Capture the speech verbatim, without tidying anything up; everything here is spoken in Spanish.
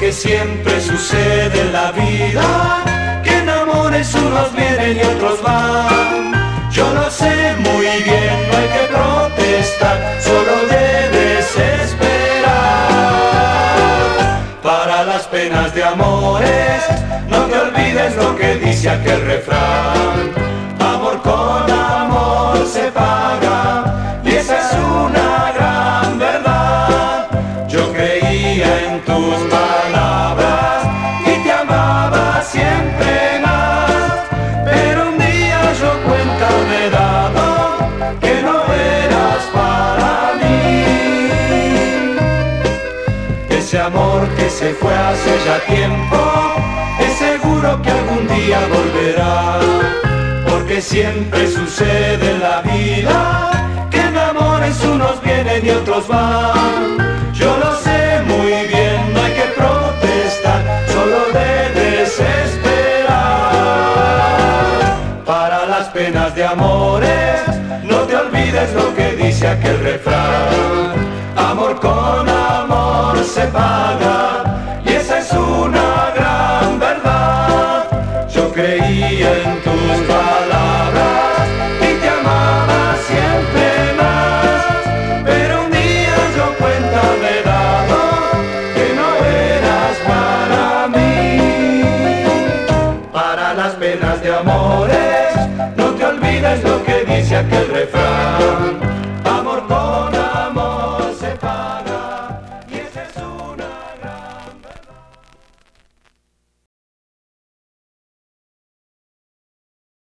porque siempre sucede en la vida que en amores unos vienen y otros van. Yo lo sé muy bien, no hay que protestar, solo debes esperar. Para las penas de amores, no te olvides lo que dice aquel refrán: amor con amor se paga, y esa es una gran verdad. Yo creía en tus palabras y te amaba siempre más, pero un día yo cuenta me he dado que no eras para mí. Ese amor que se fue hace ya tiempo, es seguro que algún día volverá, porque siempre sucede en la vida que en amores unos vienen y otros van. Yo lo sé muy bien, no hay que protestar, solo debes esperar. Para las penas de amores, no te olvides lo que dice aquel refrán: amor con amor se paga, y esa es una gran verdad. Yo creía en tus palabras y te amaba siempre más, pero un día yo cuenta me he dado que no eras para mí. Para las penas de amor